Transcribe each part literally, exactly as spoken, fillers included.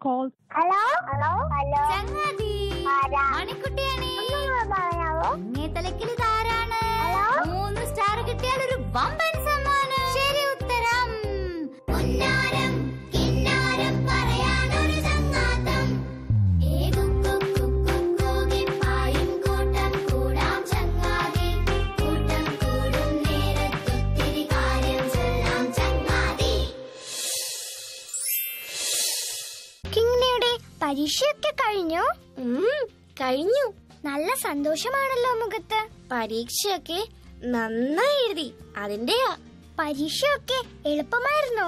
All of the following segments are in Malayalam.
call. ഹലോ ഹലോ ഹലോ ചങ്ങാതി മണിക്കുട്ടിയാണേ. അങ്ങേ തലക്കിൽ ഇതാരാണ്? മൂന്ന് സ്റ്റാർ കിട്ടിയാൽ ഒരു വമ്പൻ സമ്മാനം. ശരി ഉത്തരം. ഉന്നാരം കിന്നാരം പറയാനൊരു സംഘാതം. ഏതും പായും കൂട്ടം കൂടാം ചങ്ങാതി. കൂട്ടം കൂടും നേരത്തൊത്തിരി കാര്യം ചൊല്ലാം ചങ്ങാതി. കിങ്ങിണിയുടെ പരീക്ഷയൊക്കെ കഴിഞ്ഞു? കഴിഞ്ഞു. നല്ല സന്തോഷമാണല്ലോ മുഖത്ത്. പരീക്ഷയൊക്കെ നന്നായി എഴുതി. അതിന്റെയാ. പരീക്ഷയൊക്കെ എളുപ്പമായിരുന്നോ?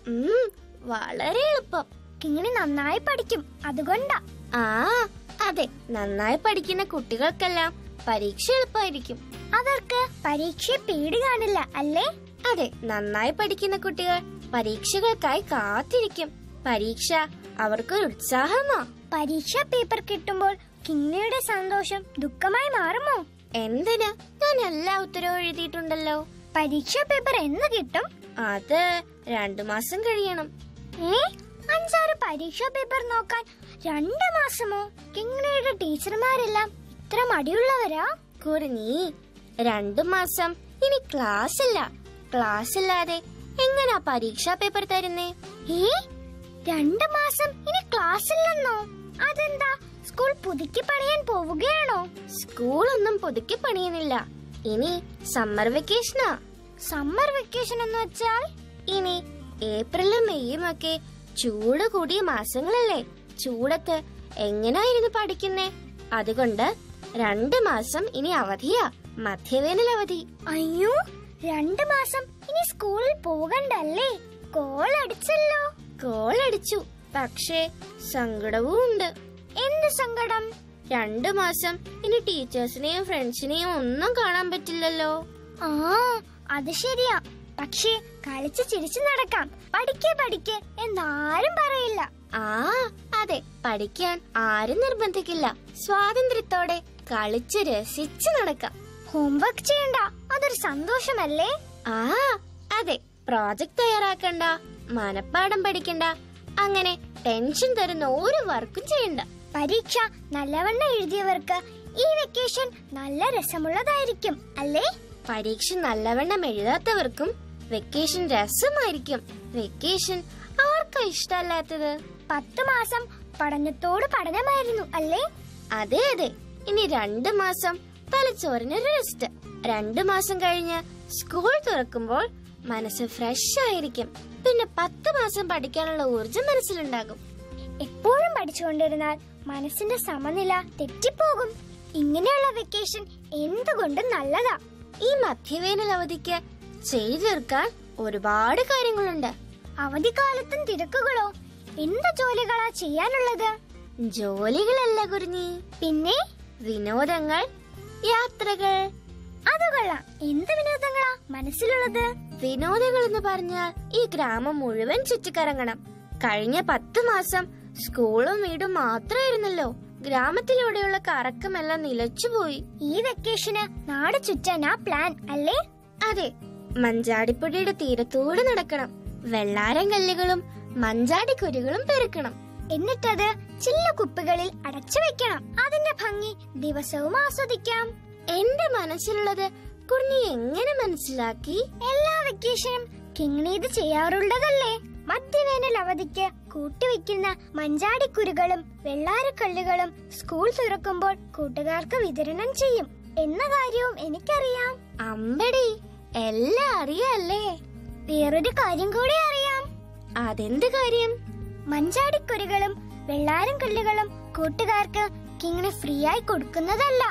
വളരെ എളുപ്പം. കിങ്ങിണി നന്നായി പഠിക്കും, അതുകൊണ്ടാ. ആ അതെ, നന്നായി പഠിക്കുന്ന കുട്ടികൾക്കെല്ലാം പരീക്ഷ എളുപ്പമായിരിക്കും. അവർക്ക് പരീക്ഷയെ പേടി കാണില്ല അല്ലേ? അതെ, നന്നായി പഠിക്കുന്ന കുട്ടികൾ പരീക്ഷകൾക്കായി കാത്തിരിക്കും. പരീക്ഷ അവർക്കൊരു ഉത്സാഹമാ. പരീക്ഷാ പേപ്പർ കിട്ടുമ്പോൾ കിങ്ങിണിയുടെ സന്തോഷം ദുഃഖമായി മാറുമോ? എന്തിന്? ഞാൻ എല്ലാ ഉത്തരവും എഴുതിയിട്ടുണ്ടല്ലോ. പരീക്ഷാ പേപ്പർ എന്ന് കിട്ടും? അത് രണ്ടു മാസം കഴിയണം. ഏ അഞ്ചാറ് പരീക്ഷാ പേപ്പർ നോക്കാൻ രണ്ടു മാസമോ? കിങ്ങിണിയുടെ ടീച്ചർമാരെല്ലാം ഇത്ര മടിയുള്ളവരാ? കുറിഞ്ഞി, രണ്ടു മാസം ഇനി ക്ലാസ് ഇല്ല. ക്ലാസ് ഇല്ലാതെ എങ്ങനാ പരീക്ഷാ പേപ്പർ തരുന്നേ? ഏ രണ്ടു മാസം ഇനി ക്ലാസ് ഇല്ലെന്നോ? അതെന്താ, സ്കൂൾ പുതുക്കി പണിയാൻ പോവുകയാണോ? സ്കൂളൊന്നും പുതുക്കി പണിയുന്നില്ല. ഇനി സമ്മർ വെക്കേഷനാ. സമ്മർ വെക്കേഷൻ എന്ന് വെച്ചാൽ? ഇനി ഏപ്രിലും മെയ്യും ഒക്കെ ചൂട് കൂടിയ മാസങ്ങളല്ലേ. ചൂടത്ത് എങ്ങനായിരുന്നു പഠിക്കുന്നേ? അതുകൊണ്ട് രണ്ടു മാസം ഇനി അവധിയാ. മധ്യവേനൽ അവധി. അയ്യോ, രണ്ടു മാസം ഇനി സ്കൂളിൽ പോകണ്ടല്ലേ? കോൾ അടിച്ചല്ലോ. കോൾ അടിച്ചു, പക്ഷേ സങ്കടവും ഉണ്ട്. എന്ത് സങ്കടം? രണ്ടു മാസം ഇനി ടീച്ചേഴ്സിനെയും ഫ്രണ്ട്സിനെയും ഒന്നും കാണാൻ പറ്റില്ലല്ലോ. ആ അത് ശരിയാ. പക്ഷേ കളിച്ച് ചിരിച്ചു നടക്കാം. പഠിക്കേ പഠിക്കേ എന്നാരും പറയില്ല. ആ അതെ, പഠിക്കാൻ ആരും നിർബന്ധിക്കില്ല. സ്വാതന്ത്ര്യത്തോടെ കളിച്ച് രസിച്ച് നടക്കാം. ഹോംവർക്ക് ചെയ്യണ്ട, അതൊരു സന്തോഷമല്ലേ? ആ അതെ, പ്രോജക്ട് തയ്യാറാക്കണ്ട, മനപ്പാഠം പഠിക്കണ്ട, അങ്ങനെ ടെൻഷൻ തരുന്ന ഒരു വർക്കും ചെയ്യണ്ട. പരീക്ഷ നല്ലവണ്ണം എഴുതിയവർക്ക് ഈ വെക്കേഷൻ നല്ല രസമുള്ളതായിരിക്കും അല്ലേ? പരീക്ഷ നല്ലവണ്ണം എഴുതാത്തവർക്കും വെക്കേഷൻ രസമായിരിക്കും. വെക്കേഷൻ ആർക്കാ ഇഷ്ടമല്ലാത്തത്? പത്ത് മാസം പഠനത്തോട് പഠനമായിരുന്നു അല്ലേ? അതെ അതെ, ഇനി രണ്ടു മാസം തലച്ചോറിന് റെസ്റ്റ്. രണ്ടു മാസം കഴിഞ്ഞ് സ്കൂൾ തുറക്കുമ്പോൾ മനസ്സ് ഫ്രഷ് ആയിരിക്കും. പിന്നെ പത്ത് മാസം പഠിക്കാനുള്ള ഊർജം മനസ്സിലുണ്ടാകും. എപ്പോഴും പഠിച്ചുകൊണ്ടിരുന്നാൽ മനസ്സിന്റെ സമനില തെറ്റിപ്പോകും. ഇങ്ങനെയുള്ള വെക്കേഷൻ എന്തുകൊണ്ടും നല്ലതാ. ഈ മധ്യവേനൽ അവധിക്ക് ചെയ്തു തീർക്കാൻ ഒരുപാട് കാര്യങ്ങളുണ്ട്. അവധിക്കാലത്തും തിരക്കുകളോ? എന്ത് ജോലികളാ ചെയ്യാനുള്ളത്? ജോലികളല്ല കുറിഞ്ഞി, പിന്നെ വിനോദങ്ങൾ, യാത്രകൾ. അത് കൊള്ളാം. എന്ത് വിനോദങ്ങളാ മനസ്സിലുള്ളത്? വിനോദങ്ങൾ എന്ന് പറഞ്ഞാൽ ഈ ഗ്രാമം മുഴുവൻ ചുറ്റിക്കറങ്ങണം. കഴിഞ്ഞ പത്ത് മാസം സ്കൂളും വീടും മാത്രമായിരുന്നല്ലോ. ഗ്രാമത്തിലൂടെയുള്ള കറക്കമെല്ലാം നിലച്ചുപോയി. ഈ വെക്കേഷന് നാട് ചുറ്റാനാ പ്ലാൻ അല്ലേ? അതെ, മഞ്ചാടിപ്പുഴയുടെ തീരത്തൂടെ നടക്കണം. വെള്ളാരം കല്ലുകളും മഞ്ചാടിക്കുരുകളും പെറുക്കണം. എന്നിട്ടത് ചില്ല കുപ്പികളിൽ അടച്ചു വെക്കണം. അതിന്റെ ഭംഗി ദിവസവും ആസ്വദിക്കാം. എന്റെ മനസ്സിലുള്ളത് കുറിഞ്ഞി എങ്ങനെ മനസ്സിലാക്കി? എല്ലാ വെക്കേഷനും കിങ്ങിണി ഇത് ചെയ്യാറുള്ളതല്ലേ? മധ്യവേനൽ അവധിക്ക് കൂട്ടിവെക്കുന്ന മഞ്ചാടിക്കുരുകളും വെള്ളാരക്കല്ലുകളും സ്കൂൾ തുറക്കുമ്പോൾ കൂട്ടുകാർക്ക് വിതരണം ചെയ്യും എന്ന കാര്യവും എനിക്കറിയാം. അമ്പടി, എല്ലാം അറിയാല്ലേ? വേറൊരു കാര്യം കൂടി അറിയാം. അതെന്ത് കാര്യം? മഞ്ചാടിക്കുരുകളും വെള്ളാരം കല്ലുകളും കൂട്ടുകാർക്ക് കിങ്ങിണി ഫ്രീ ആയി കൊടുക്കുന്നതല്ല.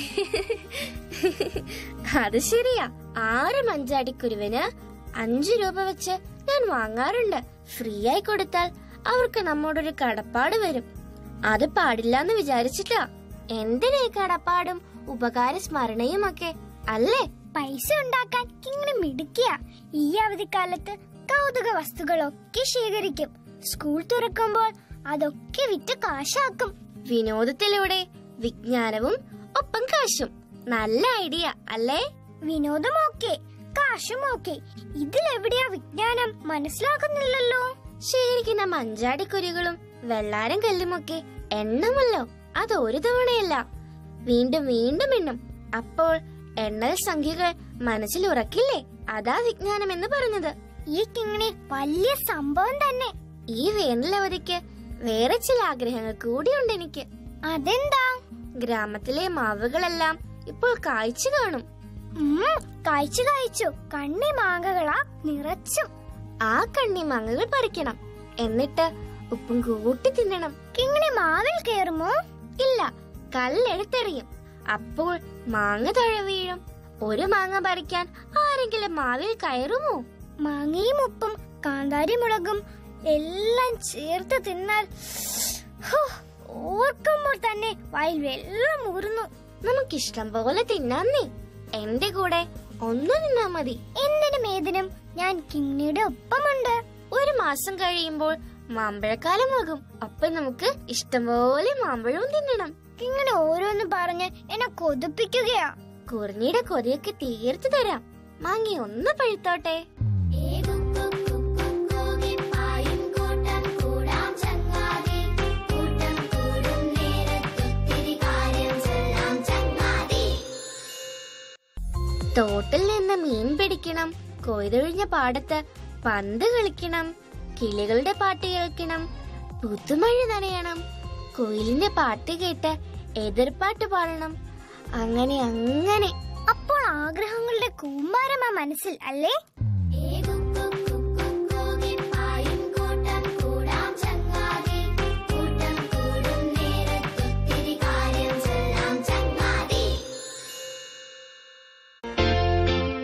അത് ശരിയാ. ആറ് മഞ്ചാടിക്കുരുവിന് അഞ്ചു രൂപ വെച്ച് ഞാൻ വാങ്ങാറുണ്ട്. ഫ്രീ ആയി കൊടുത്താൽ അവർക്ക് നമ്മോടൊരു കടപ്പാട് വരും. അത് പാടില്ലെന്ന് വിചാരിച്ചിട്ടാ. എന്തിനാ കടപ്പാടും ഉപകാര സ്മരണയും ഒക്കെ അല്ലേ? പൈസ ഉണ്ടാക്കാൻ കിങ്ങിണി മിടുക്കിയ. ഈ അവധിക്കാലത്ത് കൗതുക വസ്തുക്കളൊക്കെ ശേഖരിക്കും. സ്കൂൾ തുറക്കുമ്പോൾ അതൊക്കെ വിറ്റ് കാശാക്കും. വിനോദത്തിലൂടെ വിജ്ഞാനവും ഒപ്പം കാശും. നല്ല ഐഡിയ അല്ലേ? വിനോദമൊക്കെ കാശും ഒക്കെ. ഇതിലെവിടെയാ വിജ്ഞാനം? മനസ്സിലാക്കുന്നില്ലല്ലോ. ശേഖരിക്കുന്ന മഞ്ചാടിക്കുരുകളും വെള്ളാരം കല്ലുമൊക്കെ എണ്ണമല്ലോ. അത് ഒരു തവണയല്ല, വീണ്ടും വീണ്ടും എണ്ണും. അപ്പോൾ എണ്ണൽ സംഖ്യകൾ മനസ്സിൽ ഉറക്കില്ലേ? അതാ വിജ്ഞാനം എന്ന് പറഞ്ഞത്. ഈ കിങ്ങിണി വലിയ സംഭവം തന്നെ. ഈ വേനലവധിക്ക് വേറെ ചില ആഗ്രഹങ്ങൾ കൂടിയുണ്ട് എനിക്ക്. അതെന്താ? ഗ്രാമത്തിലെ മാവുകളെല്ലാം ഇപ്പോൾ കായ്ച്ചു കാണും. കായ്ച്ചു കായ്ച്ചു കണ്ണി മാങ്ങകളാ നിറച്ചും. ആ കണ്ണി മാങ്ങകൾ പറിക്കണം, എന്നിട്ട് ഉപ്പും കൂട്ടി തിന്നണം. കിങ്ങിണി മാവിൽ കയറുമോ? ഇല്ല, കല്ലെടുത്തെറിയും. അപ്പോൾ മാങ്ങ താഴെ വീഴും. ഒരു മാങ്ങ പറിക്കാൻ ആരെങ്കിലും മാവിൽ കയറുമോ? മാങ്ങയും ഉപ്പും കാന്താരി മുളകും എല്ലാം ചേർത്ത് തിന്നാൽ ഓർക്കുമ്പോൾ തന്നെ വായിൽ വെള്ളം ഊറുന്നു. നമുക്കിഷ്ടം പോലെ തിന്നാന്നേ. എന്റെ കൂടെ ഒന്നു നിന്നാ മതി. എന്തിനും ഏതിനും ഞാൻ കിങ്ങിണിയുടെ ഒപ്പമുണ്ട്. ഒരു മാസം കഴിയുമ്പോൾ മാമ്പഴക്കാലമാകും. അപ്പൊ നമുക്ക് ഇഷ്ടംപോലെ മാമ്പഴവും തിന്നണം. കിങ്ങിണി ഓരോന്ന് പറഞ്ഞ് എന്നെ കൊതിപ്പിക്കുകയാ. കുറിഞ്ഞിയുടെ കൊതിയൊക്കെ തീർത്തു തരാം. മാങ്ങി ഒന്ന് പഴുത്തോട്ടെ. തോട്ടിൽ നിന്ന് മീൻ പിടിക്കണം, കൊയ്തൊഴിഞ്ഞ പാടത്ത് പന്ത് കളിക്കണം, കിളികളുടെ പാട്ട് കേൾക്കണം, പുതുമഴ നനയണം, കുയിലിന്റെ പാട്ട് കേട്ട് എതിർപ്പാട്ട് പാടണം. അങ്ങനെ അങ്ങനെ. അപ്പോൾ ആഗ്രഹങ്ങളുടെ കൂമ്പാരമാ മനസ്സിൽ അല്ലേ?